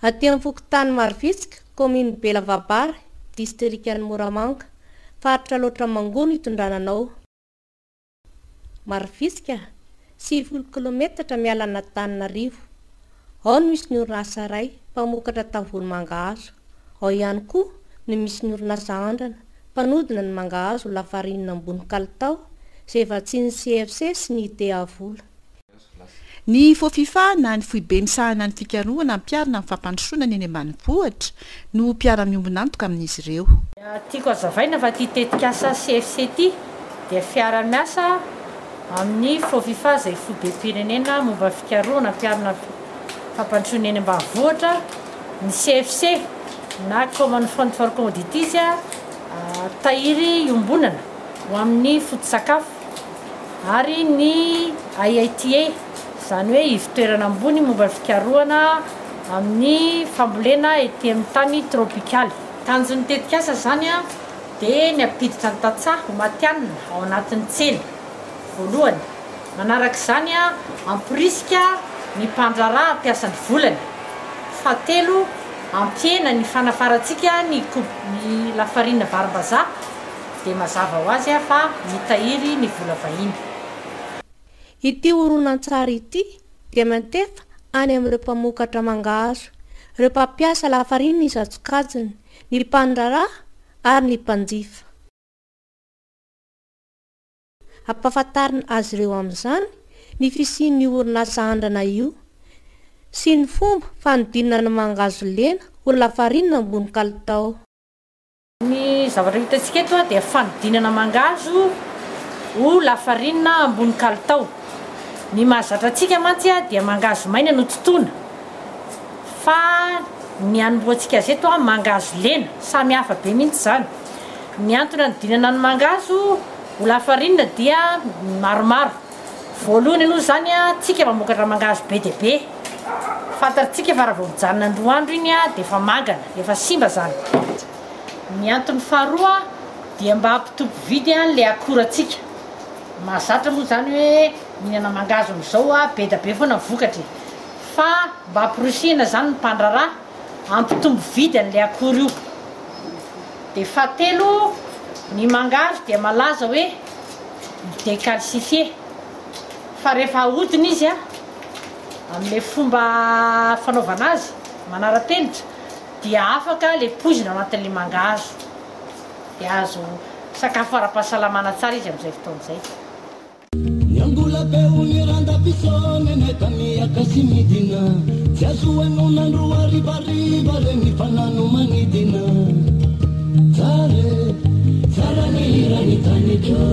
Aty amin'ny Fokotany Marivitsika, commune Belavabary, district-ny Moramanga, faritra loatra Mangono itondrananao. Marivitsika 9 kilometatra miala an'Antananarivo. Ao no misy ny orinasa iray mpamokatra tavolo mangahazo. Ao ihany koa no misy ny orinasa Andrana mpanodina ny mangahazo lafarinina ambony kalitao izay vatsian'ny CFC sy ny IDEA vola. Ny FOFIFA na ny foibe misahana ny fikarohana mpiarana amin'ny fampandrosoana eny ambanivohitra no mpiara-miombona antoka amin'izy ireo. Tiako azavaina fa ty tetikasa CFC ty dia fiara-miasa amin'ny FOFIFA izay foibe-pirenena momba fikarohana mpiarana fampandrosoana eny ambanivohitra, ny CFC na Common Fund for Commodities tahiry iombonana ho amin'ny foto-sakafo ary ny IITA izany hoe ivitoerana ambony momba fikarohana amin'ny fambolena ety amin'ny tany tropikaly. Tanjon'ny tetikasa zany dia ny ampiditra ny tantsaha ho matianina ao anatin'ny tsena voalohany. Manaraka izany ampirisika ny mpandraraha ampiasan'ny volany. Fahatelo ampiena ny fanafarantsika ny lafarinina varim-bazaha dia mazava ho azy fa mitahiry ny vola vahiny. Ity horonan-tsary ity dia mantefa any amin'ireo mpamokatra mangahazo, ireo mpampiasa lafarinina isan-tsokajiny, ny mpandraraha ary ny mpanjifa. Ampahafantarina azy ireo amin'izany ny fisian'ny orinasa Andrana io sy ny fomba fanodinana ny mangahazo lena ho lafarinina ambony kalitao. Ny zavatra hitantsika eto dia fanodinana mangahazo ho lafarinina ambony kalitao. Ny mahazatra antsika mantsy dia mangahazo maina no totoina, fa ny anomboantsika azy eto mangahazo lena, samy hafa be mihitsy izany. Ny antony hanodinana ny mangahazo ho lafarinina dia maromaro. Voalohany aloha zany tsika mamokatra mangahazo be dia be, fantatritsika fa raha vao mijanona androandro iny dia efa mangana, efa simba zany. Ny antony faharoa dia mba hampitombo vidy ilay akorantsika. Mahazatra moa zany hoe mihinana mangahazo amin'izao be dia be foana vokatra, fa mba hampirosihana zany ny mpandraraha hampitombo vidy an'ilay akora io. Dia fahatelo, ny mangahazo dia malaza hoe décalcifié, fa rehefa ahodina izy amin'ilay fomba fanaovana azy manara-penitra dia afaka ilay poizina ao anatin'ilay mangahazo, dia azo sakafo ara-pahasalamana tsara izy amin'izay fotoan'izay. Nyambola beu ny randam-pisone neta akasimidina tsy azo hainao nandro arivariva regny fanano manidina tsara ny hirany tanitro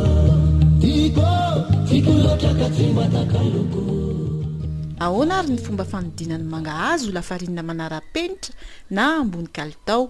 tiko loatra ka tsy mba takaloko. Ahoana ary ny fomba fanodinan'ny mangahazo lafarinina manara-penitra na ambony kalitao?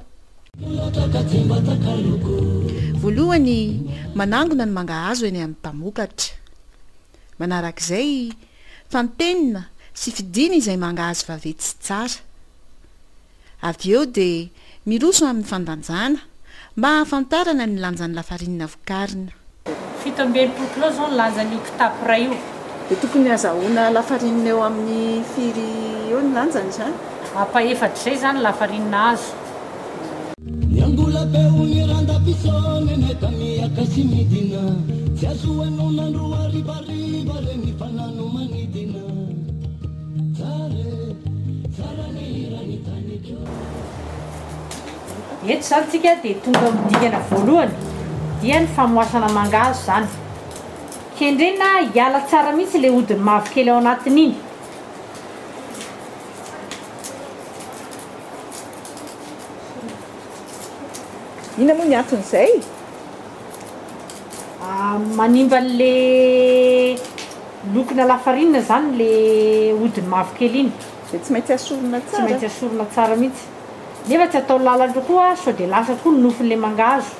Voalohany manangona ny mangahazo eny amin'ny mpamokatra. Manarak'izay fantenina sy fidina izay mangahazo vaventy sy tsara. Avy eo dia miroso amin'ny fandanjana mba hahafantarana ny lanjan'ny lafarinina vokarina. 17 kilô zao ny lanjan'io kitapo iray io. Dia tokony azahoana lafarinina eo amin'ny firy eo ny lanjany izany? Apa-efatra izay zany lafarinina azo. Nyambola beu ny randam-pisone neta akasimidina tsy azo hainao nandro arivariva regny fanano manidina tsara ny hirany tanitro. Eto zany tsika dia tonga midikana voalohany dia ny famoasana mangahazo zany. Kendrena hiala tsara mihitsy ilay hodiny mavokely ao anatin'iny. Ina moa ny anton'izay? Manimba an'ilay lokona lafarinina zany ilay hodiny mavokely iny. Dia tsy maintsy asorona Tsy tsara. maintsy asorona tsara mihitsy. Nefa tsy atao lalandro koa sao dia lasa koa ny nofon'ilay mangahazo.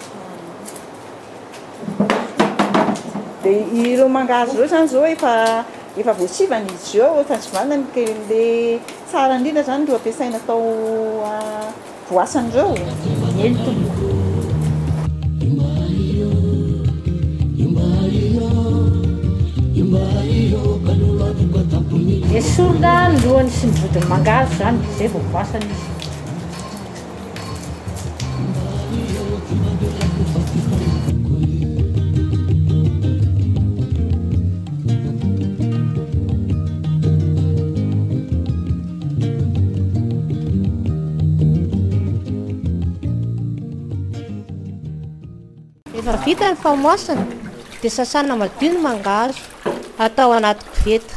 Dia ireo mangahazo ireo zany zao efa voasivana izy eo, efa sivana le tsara indrindra zany no ampiasaina atao voasan'ireo. Eny tompoko. Dia esorina ny lohany sy ny vodiny mangahazo zany zay vao voasana izy. Rehefa vita ny famoasana dia sasana madio ny mangahazo atao anaty koveta.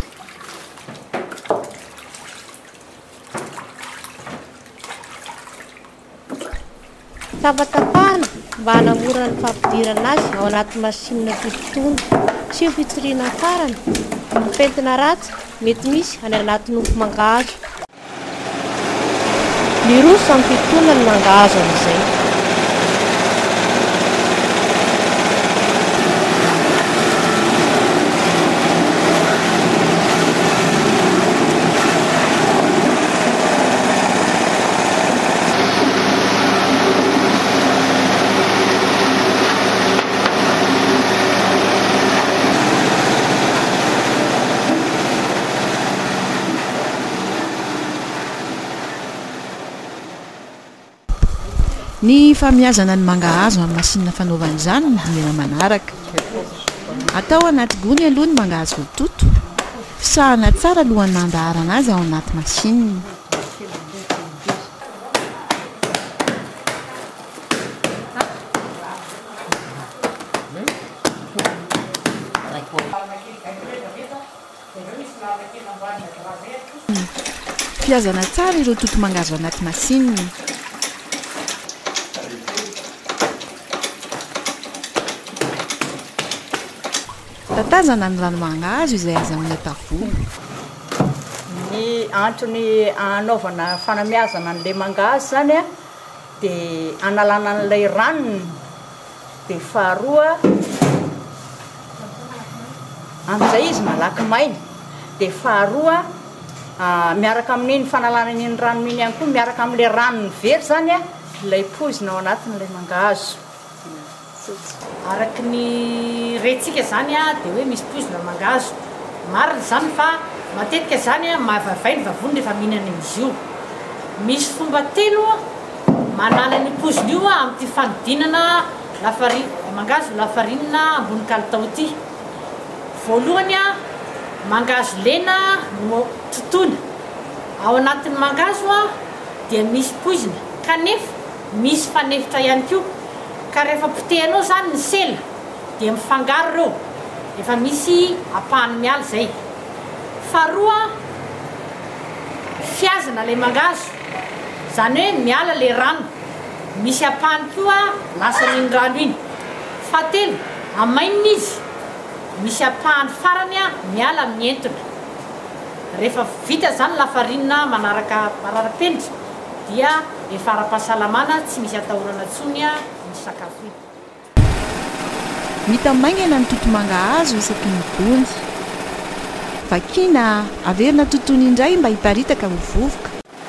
Tapatapahana mba hanamora ny fampidirana azy ao anaty masinina fitotoana sy fitsiriana farany. Ny pentina ratsy mety misy any anaty nofo mangahazo. Ny roso amin'ny fitotoana ny mangahazo amin'izay. Ny famiazana ny mangahazo amin'ny masinina fanaovana izany ny dinena manaraka. Atao anaty gony aloha ny mangahazo voatoto, fisahana tsara alohan'ny nandaharana azy ao anaty masinina. Fiazana tsara ireo toto mangahazo anaty masinina. Tatazana ny rano mangahazo izay azy amin'ny tavoahangy. Ny antony anaovana fanamiazana an'ilay mangahazo zany dia analana an'ilay ranony, dia faharoa amin'izay izy malaky maina, dia faharoa miaraka amin'iny fanalana iny rano iny ihany koa miaraka amin'ilay ranony very zany ilay pozina ao anatin'ilay mangahazo. Araky ny rentsika zany dia hoe misy pozina mangahazo. Marina zany fa matetika zany mahavavay ny vavony rehefa mihinana izy io. Misy fomba telo manala ny pozina io amin'ity fanodinana mangahazo lafarinina ambony kalitao ity. Voalohany mangahazo lena no totoina ao anatin'ny mangahazo dia misy pozina kanefa misy fanefitra ihany koa. Ka rehefa potehanao zany ny sela dia mifangaro reo, efa misy apahany miala zay. Faharoa, fiazana ilay mangahazo, zany hoe miala ilay rano, misy apahany koa lasan'iny rano iny. Fahatelo, amainina izy, misy apahany farany miala amin'ny entona. Rehefa vita zany lafarinina manaraka pararapenitra dia efa ara-pahasalamana, tsy misy atahorana tsony ny sakafo iny. Mita maingana ny toto mangahazo isaky ny gony. Vakina averina totoina indray mba hiparitaka ho vovoka.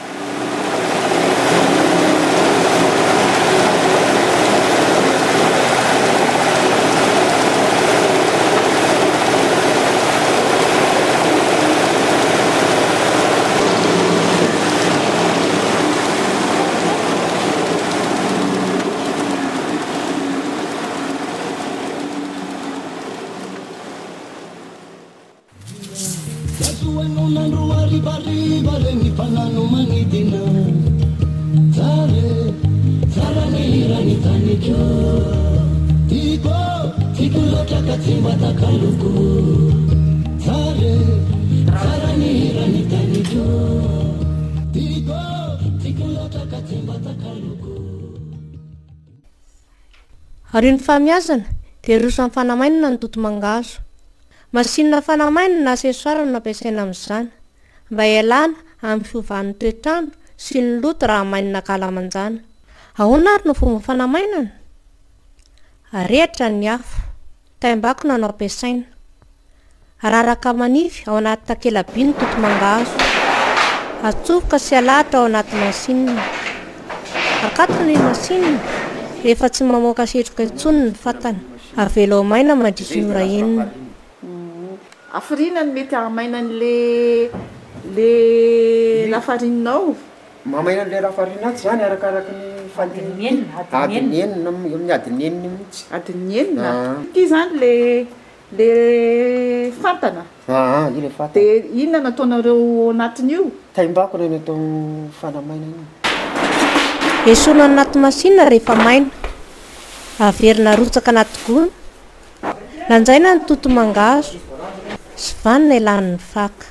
Ary ny famiazana dia roso amin'ny fanamainana ny toto mangahazo. Masinina fanamainana na asesoara no ampiasaina amin'izany mba ialana amin'ny fiovan'ny toetrandro sy ny loto raha mainina kalamanjana. Ahoana ary no fomba fanamainana? Arehatra ny afo, taim-bakona no ampiasaina. Araraka manify ao anaty takela-by ny toto mangahazo. Atsofoka sy alahatra ao anaty masinina. Akatona ny masinina rehefa tsy mamoaka setroka intsony ny fatana. Avela ao maina mandritra ny ora enina. Afirina ny mety hamaina an'ilay le lafarinao mamaina le lafarinaty zany arakaraky ny adiny enina amin'ny adiny enina mihitsy adiny enina ty zany le fantana i le fantana de inona nataonareo anatiny io taimbako reny atao fanamaina iny esona anaty masina rehefa maina averina rotsaka anaty gony lanjaina ny toto mangazo sy vanina ilan'ny faka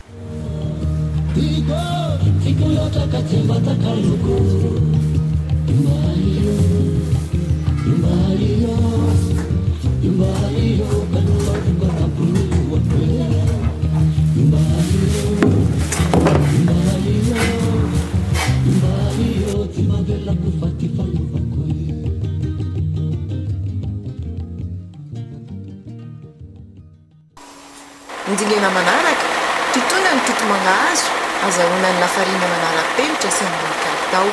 indingena manaraka totona ny toto mangahazo azahoana ny lafarina manara-penitra sy ambony kalitao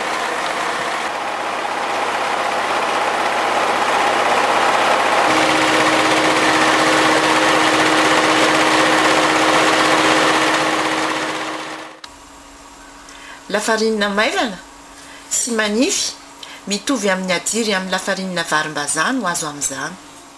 lafarinina maivana sy manify mitovy amin'ny adiry amin'ny lafarinina varim-bazany ho azo amin'izany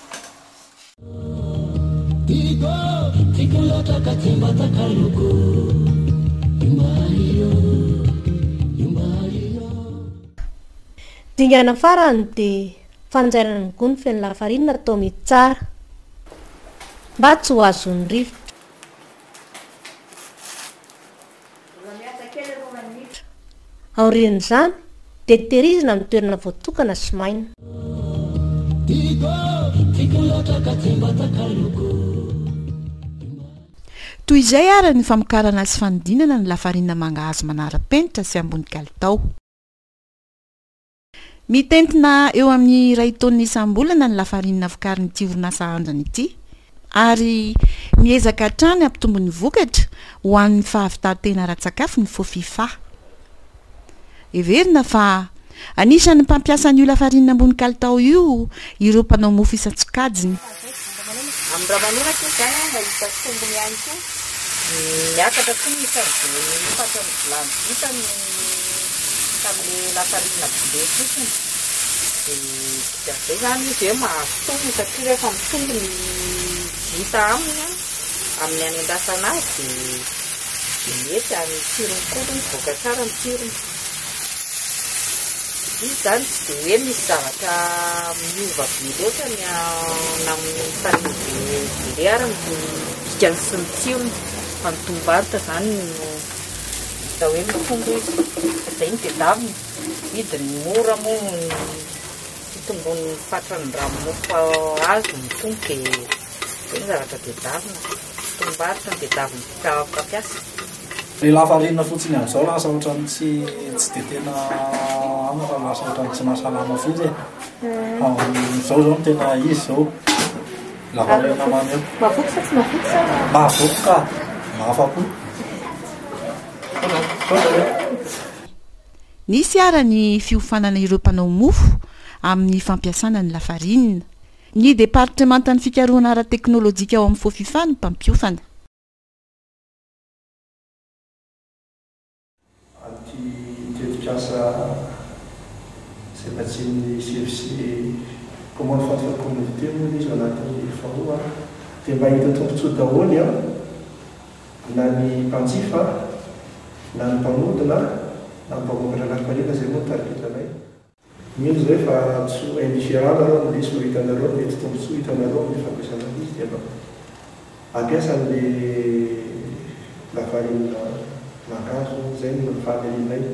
dingana farany dia fanjairana ny gony feny lafarinina atao mety tsara mba tsy ho azon'ny rivotra aorian'izany dia tehirizina amin'ny toerana voatokana sy maina toy izay ary ny famokarana sy fanodinana ny lafarinina mangahazo manara-penitra sy ambony kalitao mitentina eo amin'ny iray taonina isam-bolana ny lafarinina vokariny ity orinasa andrana ity ary miezaka hatrany ampitombony vokatra ho an'ny fahavitantena ara-tsakafo ny fofifa everina fa anisan'ny mpampiasa an'io lafarinina ambony kalitao io ireo mpanao mofo isan-tsokajiny amin'ny raha manoratra zany mba hitatombony ihany koa miakatra koa ny fatany vilany vita tamin'ny lafarinina be fotsiny dia zay zany izy hoe mahatombo satria rehefa mitombo ny vita aminy amin'ny any an-dasana azy dia mety amin'ny tsirony koa ny voaka tsara ny tsirony izy zany tsy dia hoe misy zavatra miova be loatra ny amin'ny fariny be ary dikany sy ny tsirony fa ny tombaritra zany da hoe mitombo izy zay ny tedaviny vidiny mora moa fitombony fatrany ramomofo azy mitombo dia zay ny zavatra tedavina tombaritra ny tedaviny fampiasa le lafarinina fotsiny amin'izao lasa ohatrany tsy de tena amfa lasa ohatrany tsy mahasalama fotsy amin'izao zao no tena izy zao lafarinina mamy eo mahavoky tsy mahavoky mahavoky ka mahafapo nisy ara ny fiofanana ireo mpanao mofo amin'ny fampiasana ny lafarinina ny departementany fikaroana ara-teknôlôjika ao amin'ny fofifa ny mpampiofana tetikasa zay matsiny CFC commande foncière communauté moa izy anatin'ny fahoa dia mba hita tombotsoa daholo na ny mpanjifa na ny mpanodina na ny mpamokatra lafarina zay moa tarikitranay mino zay fa tso indifférent arao misy ho hitanareo mety tombotsoa hitanareo amin'ny fampiasana izy dia mba ampiasan'le lafarinina mangazo zay no famelinay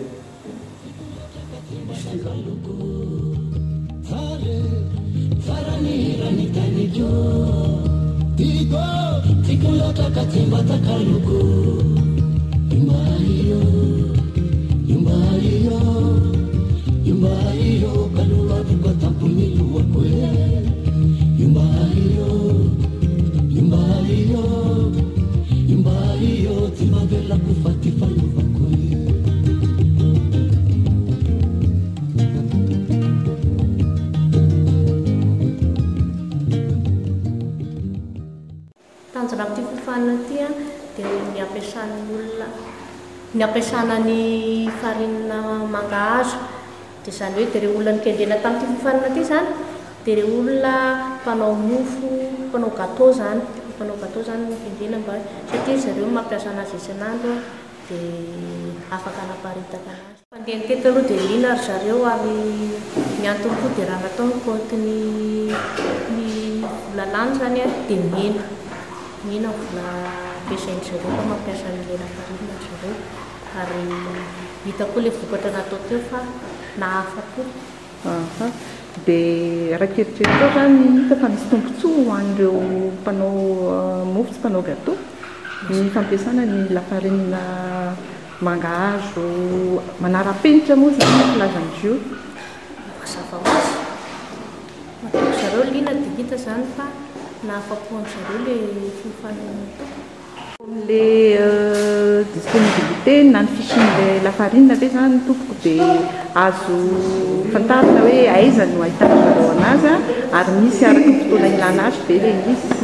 tanjona amin'ity fifanana ity dia ny ampiasan'ny olona ny ampiasana ny farina mangahazo dia izany hoe dia reo olona nikendrena tamin'ity fofanina ity zany dia reo olona mpanao mofo mpanao gâteau zany nikendrena mba satria zareo mampiasa anazy isan'andro dia afaka anaparitaka anazy mandeha nitety aloha dia lina ry zareo ary ny antony koa dia raha natao nykôtiny ny vola lany zany a dia mena vola ampiasainy zareo fa mampiasa an'ilay lafarinina ry zareo ary hita koa ilay vokatra natao teo fa nahafa-po. Dia raha-keritreritra zany hita fa misy tombontsoa ho an'ireo mpanao mofo sy mpanao gâteau ny fampiasana ny lafarinina mangahazo manara-penitra moa zany ny filazan'izy io. Mazava ho azy matao zareo lina dia hita zany fa nahafa-po an'zareo ilay fofanina tao. Le disponibilité na ny fisian'ilay lafarinina be zany tompoko dia azo fantarina hoe aiza no ahitana zareo anazy ary misy araka ny fotoana ilana azy be le izy sy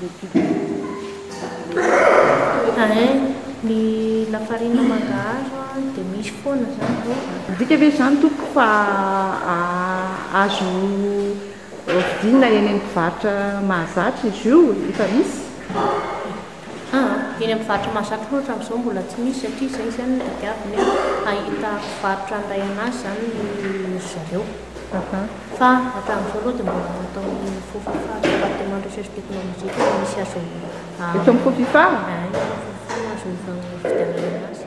ny lafarinina mangahazo dia misy foana zany reo. Dika ve zany tompoko fa azo vidina eny amin'ny mpivarotra mahazatra izy io efa misy? Eny amin'ny mpivarotra mahazatra ohatra amin'izao mbola tsy misy satria izay zany tadiaviny ahita mpivarotra andray anazy zany zareo fa hatramin'izao aloha dia mbola natao ny fofifa département de recherche technologique misy azo eto amin'ny fofifa azo fividianana anazy.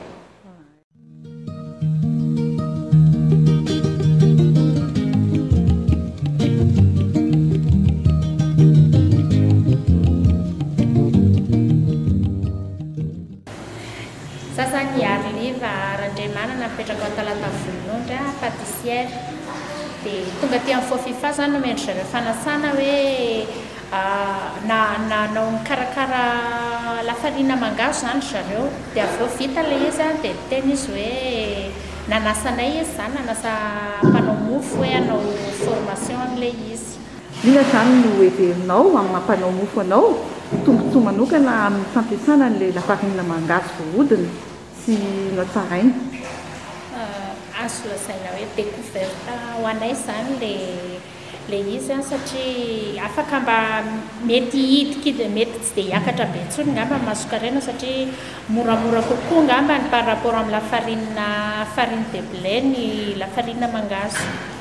Sasany Arliva Randriamanana napetraka ao Talatavonondra pâtissière dia tonga aty amin'ny fofifa zany no mendry zareo fanasana hoe nanao mikarakara lafarina mangahazo zany zareo dia avy eo vita ilay izy dia teny izy hoe nanasanay izy zany nanasa mpanao mofo hoe hanao formation an'ilay izy. Ina zany no heverinao amin'ny mampanao mofo anao tombontsoa manokana amin'ny fampiasana n'ilay lafarinina mangahazo voahodina sy natsaraina? Azo lazaina hoe découverte ho anay zany le izy satria afaka mba mety hidika mety tsy dia hiakatra be intsony ngamba masokaraina satria moramora kokoa ngamba ny par rapport amin'ny farine de blé ny lafarinina mangahazo.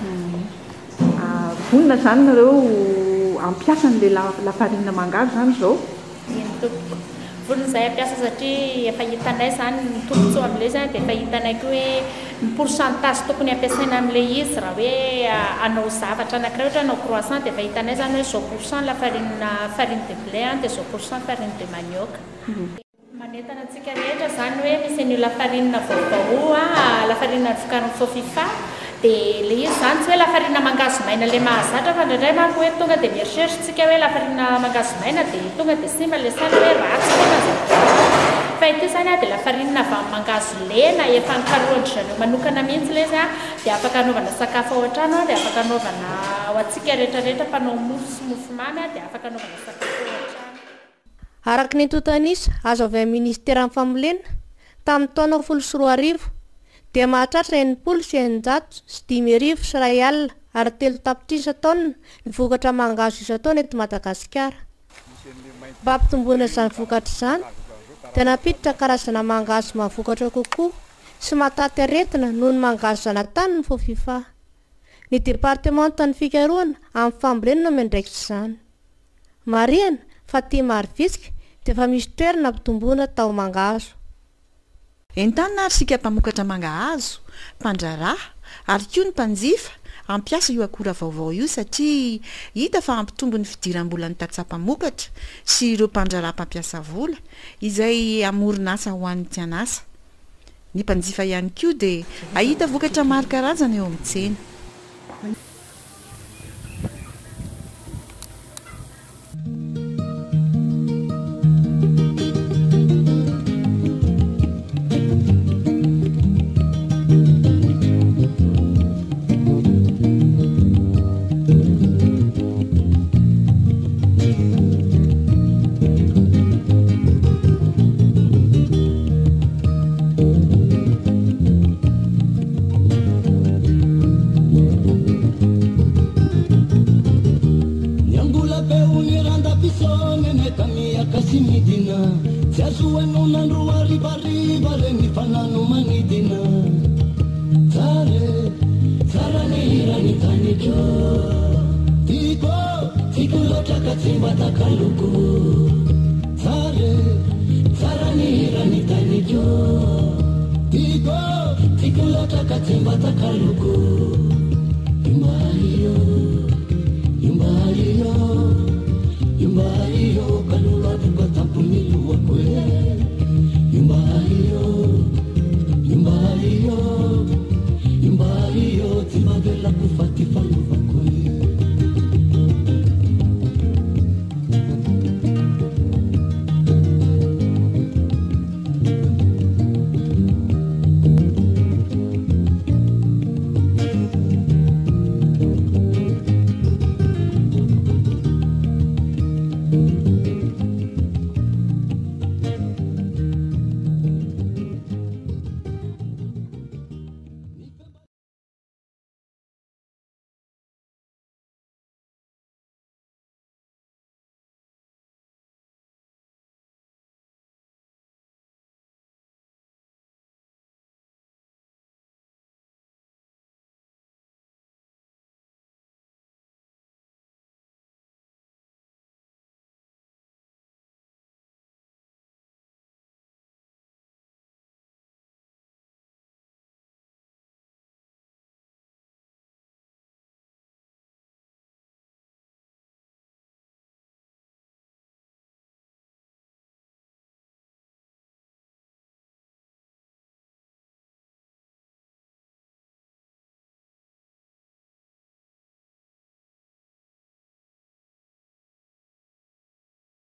Vonona zany nareo ampiasa n'ilay lafarinina mangahazo zany zao? Iny tompoko vonona izay ampiasa satria efa hitanay zany ny tombontsoa amin'ilay zany dia efa hitanay koa hoe ny pourcentage tokony ampiasaina amin'ilay izy raha hoe anao zavatra anankiray ohatra anao croissant dia efa hitanay zany hoe 100% farine de blé dia 100% farine de manioc. Manentana antsika rehetra zany hoe misy an'io lafarinina vaovao lafarinina vokarin'ny fofifa dia le izy zany tsy hoe lafarinina mangahazo maina ilay mahazatra fa indraindray manko hoe tonga dia mieritreritra hoe lafarinina mangahazo maina dia tonga dia simba ilay sany hoe ratsy foana fa ity zany dia lafarinina avy amin'ny mangahazo lena efa nikarohany zareo manokana mihitsy ilay izy dia afaka anaovana sakafo ao an-trano dia afaka anaovana ho antsika rehetrarehetra mpanao mofo sy mofomamy dia afaka anaovana sakafo ao an-trano. Araka ny antontanisa azo avy amin'ny ministera amin'ny famolena tamin'ny taona 14 dia mahatratra 800 sy 500 ariary ary 3 tapitrisa taona ny vokatra mangahazo isan-taona eto Madagasikara. Mba hampitomboana izany vokatra izany dia napiditra karazana mangahazo mahavookatra kokoa sy mahataty aretina noho ny mangahazo zanatany ny fofifa. Ny departementany fikarohana amin'ny fambolena no mendraikitra izany. Marihana fa tia Marivitsika dia efa misy toerana hampitomboana tao mangahazo. Entanina ary sika mpamokatra mangahazo, mpandraraha ary koa ny mpanjifa ampiasa io akora vaovao io satria hita fa hampitombo ny fidiram-bola ny tatsa-pamokatra sy ireo mpandraraha mpampiasa vola izay amoron'asa ho an'ny tianasa. Ny mpanjifa ihany koa dia ahita vokatra maro karazana eo amin'ny tsena. tiko tiko loatra ka tsy mba takaloko tsara ny rany taniko tiko tiko loatra ka tsy mba takaloko